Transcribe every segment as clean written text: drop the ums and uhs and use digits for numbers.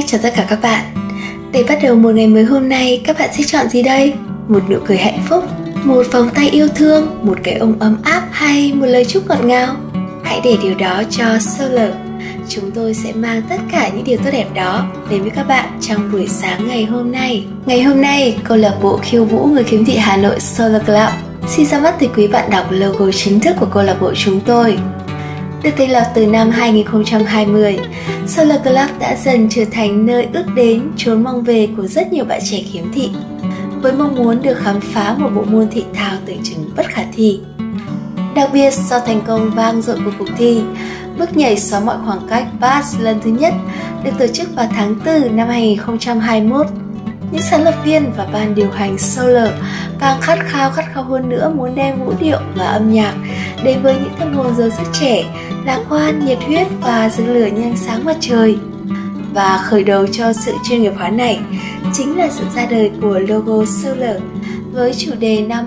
cho tất cả các bạn. Để bắt đầu một ngày mới hôm nay, các bạn sẽ chọn gì đây? Một nụ cười hạnh phúc, một vòng tay yêu thương, một cái ôm ấm áp hay một lời chúc ngọt ngào? Hãy để điều đó cho Solar. Chúng tôi sẽ mang tất cả những điều tốt đẹp đó đến với các bạn trong buổi sáng ngày hôm nay. Ngày hôm nay, câu lạc bộ khiêu vũ người khiếm thị Hà Nội Solar Club xin ra mắt tới quý bạn đọc logo chính thức của câu lạc bộ chúng tôi. Được thành lập từ năm 2020, Solar Club đã dần trở thành nơi ước đến, chốn mong về của rất nhiều bạn trẻ khiếm thị, với mong muốn được khám phá một bộ môn thể thao tưởng chừng bất khả thi. Đặc biệt sau thành công vang dội của cuộc thi bước nhảy xóa mọi khoảng cách Pass lần thứ nhất được tổ chức vào tháng 4 năm 2021, những sáng lập viên và ban điều hành Solar càng khát khao hơn nữa muốn đem vũ điệu và âm nhạc đến với những tâm hồn giờ rất trẻ, lạc quan, nhiệt huyết và rực lửa như ánh sáng mặt trời. Và khởi đầu cho sự chuyên nghiệp hóa này chính là sự ra đời của logo Solar với chủ đề năm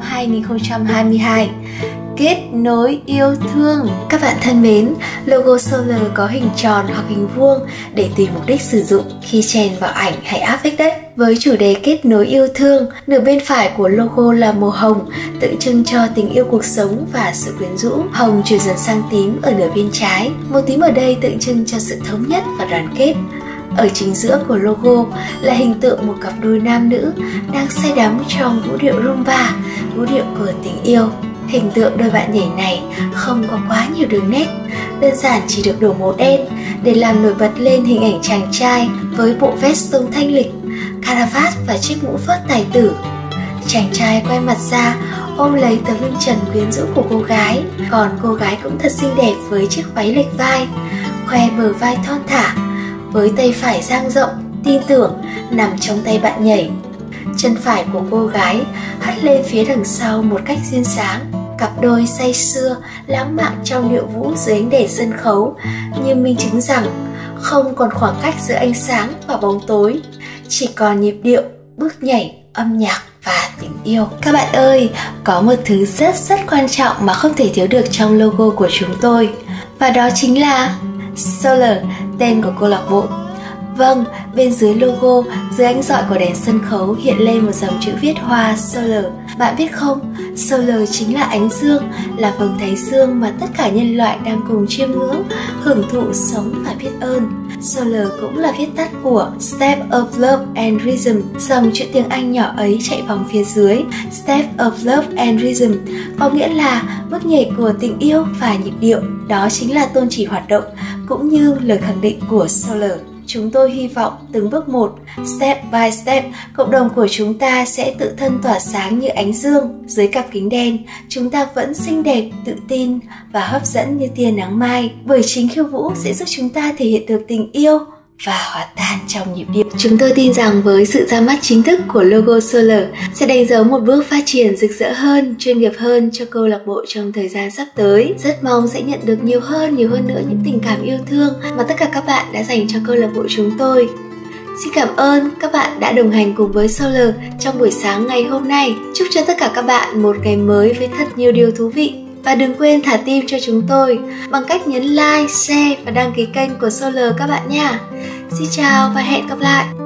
2022: kết nối yêu thương. Các bạn thân mến, logo Solar có hình tròn hoặc hình vuông để tùy mục đích sử dụng khi chèn vào ảnh hay áp vách đất. Với chủ đề kết nối yêu thương, nửa bên phải của logo là màu hồng, tượng trưng cho tình yêu cuộc sống và sự quyến rũ. Hồng chuyển dần sang tím ở nửa bên trái. Màu tím ở đây tượng trưng cho sự thống nhất và đoàn kết. Ở chính giữa của logo là hình tượng một cặp đôi nam nữ đang say đắm trong vũ điệu rumba, vũ điệu của tình yêu. Hình tượng đôi bạn nhảy này không có quá nhiều đường nét, đơn giản chỉ được đổ màu đen để làm nổi bật lên hình ảnh chàng trai với bộ vest tông thanh lịch, caravat và chiếc mũ phớt tài tử. Chàng trai quay mặt ra ôm lấy tấm lưng trần quyến rũ của cô gái, còn cô gái cũng thật xinh đẹp với chiếc váy lệch vai, khoe bờ vai thon thả, với tay phải dang rộng, tin tưởng nằm trong tay bạn nhảy. Chân phải của cô gái hất lên phía đằng sau một cách duyên dáng. Cặp đôi say sưa, lãng mạn trong điệu vũ dưới ánh đèn sân khấu, như minh chứng rằng không còn khoảng cách giữa ánh sáng và bóng tối, chỉ còn nhịp điệu, bước nhảy, âm nhạc và tình yêu. Các bạn ơi, có một thứ rất quan trọng mà không thể thiếu được trong logo của chúng tôi, và đó chính là Solar, tên của câu lạc bộ. Vâng, bên dưới logo, dưới ánh rọi của đèn sân khấu hiện lên một dòng chữ viết hoa Solar. Bạn biết không, Solar chính là ánh dương, là vầng thái dương mà tất cả nhân loại đang cùng chiêm ngưỡng, hưởng thụ, sống và biết ơn. Solar cũng là viết tắt của Step of Love and Rhythm, dòng chữ tiếng Anh nhỏ ấy chạy vòng phía dưới. Step of Love and Rhythm có nghĩa là bước nhảy của tình yêu và nhịp điệu. Đó chính là tôn chỉ hoạt động cũng như lời khẳng định của Solar. Chúng tôi hy vọng từng bước một, step by step, cộng đồng của chúng ta sẽ tự thân tỏa sáng như ánh dương. Dưới cặp kính đen, chúng ta vẫn xinh đẹp, tự tin và hấp dẫn như tia nắng mai. Bởi chính khiêu vũ sẽ giúp chúng ta thể hiện được tình yêu và hòa tan trong nhịp điệu. Chúng tôi tin rằng với sự ra mắt chính thức của logo Solar sẽ đánh dấu một bước phát triển rực rỡ hơn, chuyên nghiệp hơn cho câu lạc bộ trong thời gian sắp tới. Rất mong sẽ nhận được nhiều hơn nữa những tình cảm yêu thương mà tất cả các bạn đã dành cho câu lạc bộ chúng tôi. Xin cảm ơn các bạn đã đồng hành cùng với Solar trong buổi sáng ngày hôm nay. Chúc cho tất cả các bạn một ngày mới với thật nhiều điều thú vị. Và đừng quên thả tim cho chúng tôi bằng cách nhấn like, share và đăng ký kênh của Solar các bạn nha. Xin chào và hẹn gặp lại.